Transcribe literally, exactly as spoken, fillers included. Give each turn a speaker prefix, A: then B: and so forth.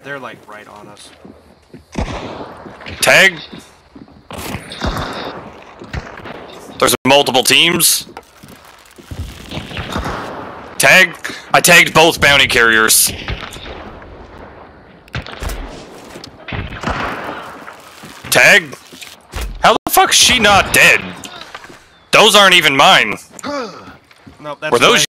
A: They're like right on us.
B: Tag. There's multiple teams. Tag. I tagged both bounty carriers. Tag. How the fuck's she not dead? Those aren't even mine.
A: Nope, that's
B: Were those